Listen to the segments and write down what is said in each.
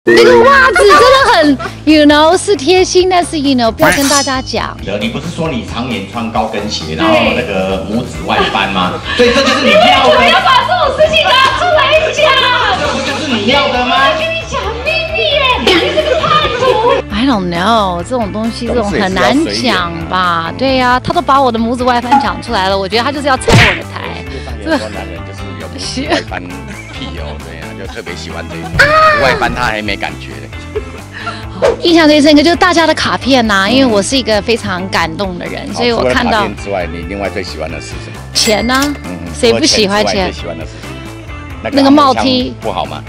那个袜子真的很，you know 是贴心，但是 you know 不要跟大家讲。 你不是说你常年穿高跟鞋，然后那个拇指外翻吗？所以这就是你要的。 不要把这种事情拿出来讲。 这不就是你要的吗？ 跟你讲秘密耶，你是个叛徒。I don't know， 这种东西这种很难讲吧？对呀，他都把我的拇指外翻讲出来了，我觉得他就是要踩我的台。 有很多男人就是有拇指外翻癖哦，对呀，就特别喜欢这一种外翻，他还没感觉嘞。 印象最深刻就是大家的卡片呐，因为我是一个非常感动的人，所以我看到。 卡片之外，你另外最喜欢的是什么？ 钱呢？谁不喜欢钱？ 最喜欢的是什么？ 那个帽 T 不好吗？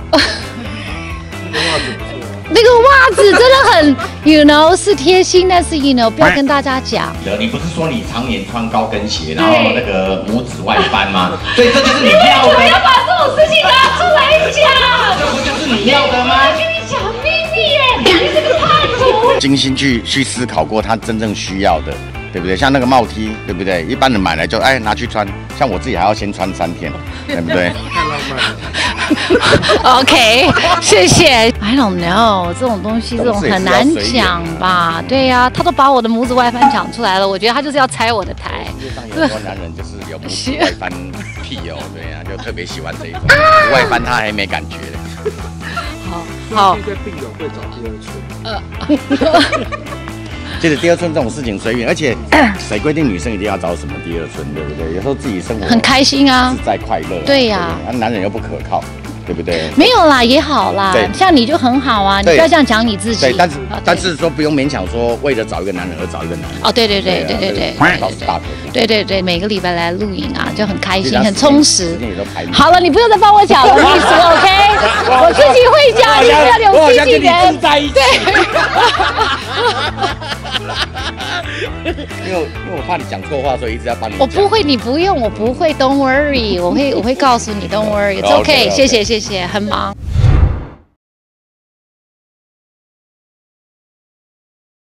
那个袜子真的很 ，you know 是贴心，但是 you know 不要跟大家讲。 你不是说你常年穿高跟鞋，然后那个拇指外翻吗？所以这就是你要的。 不要把这种事情拿出来讲。 这不就是你要的吗？ 跟你讲秘密耶，你是个叛徒。 精心去思考过他真正需要的，对不对？像那个帽 T， 对不对？一般人买来就拿去穿，像我自己还要先穿3天，对不对？ 太浪漫了。 OK， 谢谢。I don't know， 这种东西这种很难讲吧？对呀，他都把我的拇指外翻讲出来了，我觉得他就是要踩我的台。 世界上有很多男人就是有拇指外翻癖哦，对呀，就特别喜欢这一种外翻，他还没感觉嘞。 好，对病友会找第二春。 其实第二春这种事情随缘，而且谁规定女生一定要找什么第二春，对不对？有时候自己生活很开心啊， 自在快乐。 对呀， 男人又不可靠，对不对？ 没有啦，也好啦。像你就很好啊，你不要这样讲你自己。 对，但是说不用勉强说为了找一个男人而找一个男人。 哦，对， 倒是大可不。 对，每个礼拜来录影啊，就很开心，很充实。 时间也都排。 好了，你不用再帮我讲了，秘书 OK， 我自己会讲，你不要有经纪人。对。 因为我怕你讲错话，所以一直要帮你。 我不会，你不用，我不会 ，Don't worry， 我会告诉你 ，Don't worry，It's OK， 谢谢，很忙。